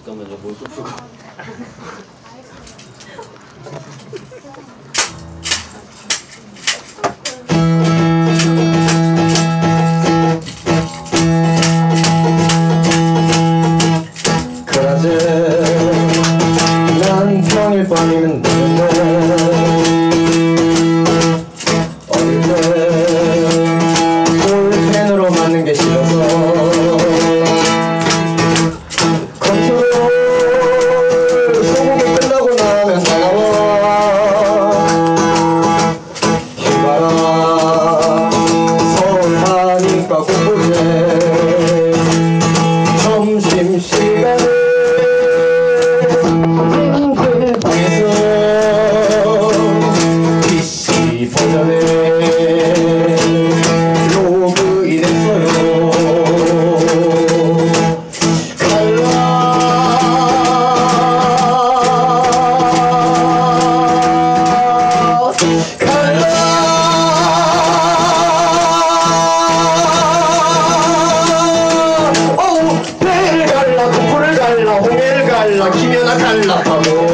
잠깐만요, 목을 풀고. 그러지 난 평일 밤이면 되는데 어릴 때 볼펜으로 맞는 게 싫어서 소고기 끝나고 나면 나가와 휴가라 서울 가니까 꽃보지 점심시간에 찜질 방에서 PC 버전에 로그인했어요. 김연아 갈라파고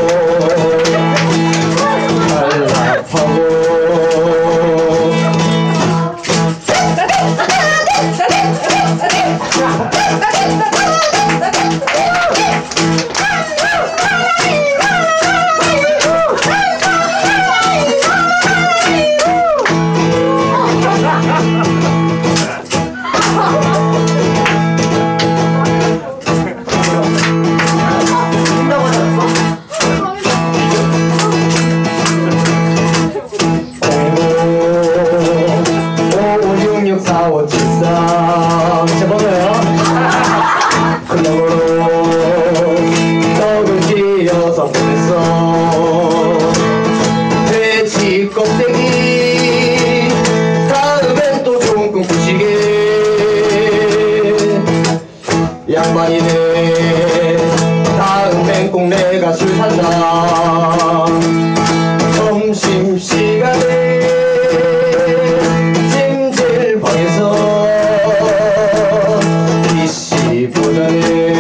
제 번호요. 그 너머로 떡을 쥐어서 보냈어. 돼지 껍데기 다음엔 또 좋은 꿈 꾸시게. 양반이네 다음엔 꼭 내가 술 산다. 점심시간에 찜질방에서 PC 버전에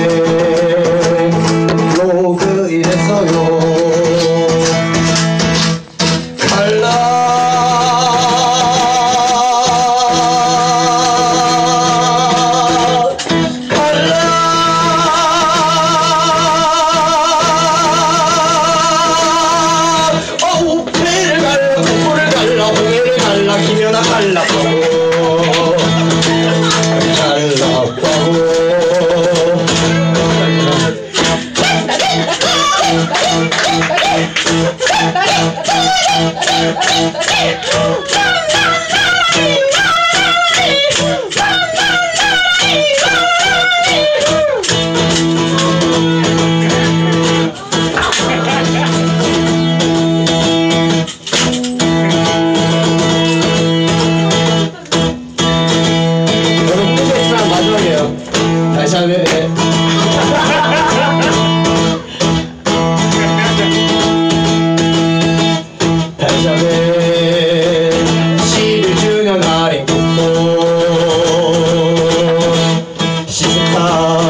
로그인했어요. 배를 갈라 국보를 갈라 홍해를 갈라 김연아 갈라파고 다시 하면 다시 하면 11주년 할인 쿠폰 시스타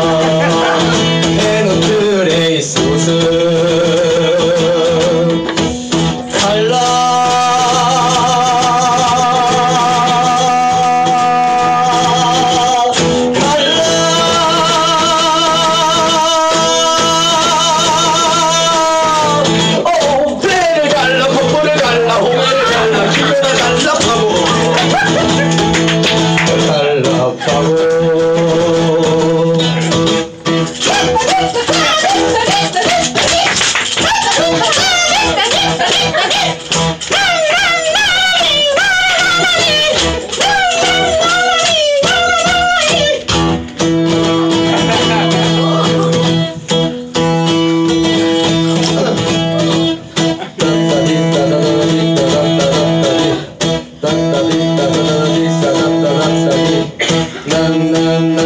페노트 레이스 옷은 난